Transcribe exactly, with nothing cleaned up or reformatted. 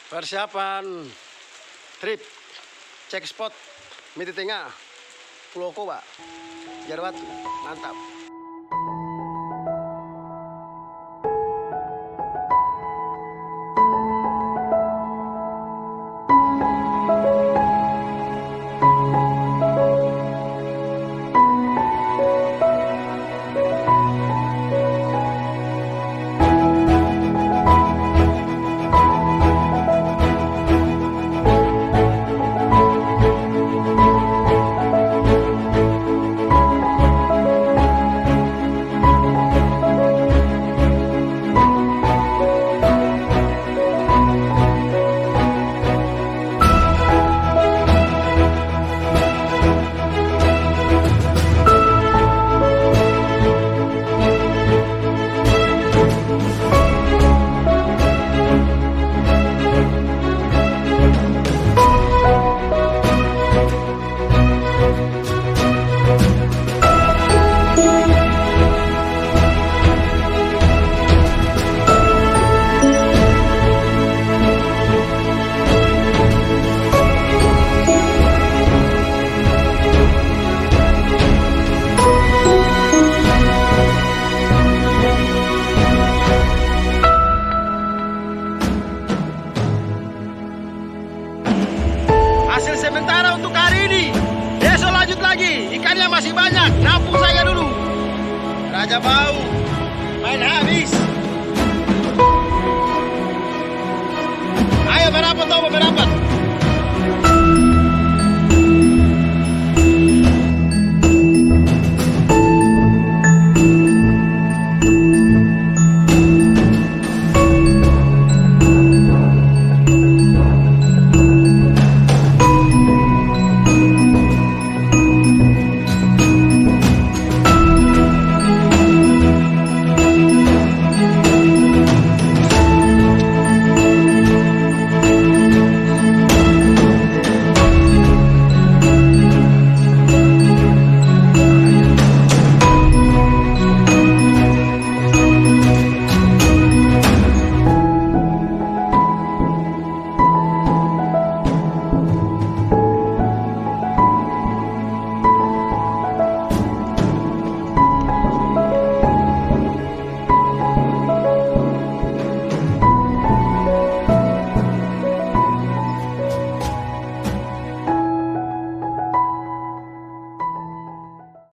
Persiapan trip cek spot Miti Tengah Pulau Koba Jarwatu, mantap. Hasil sementara untuk hari ini. Besok lanjut lagi. Ikannya masih banyak. Nampung saja dulu. Raja Bau main habis. Ayo berapat, Tomo berapat.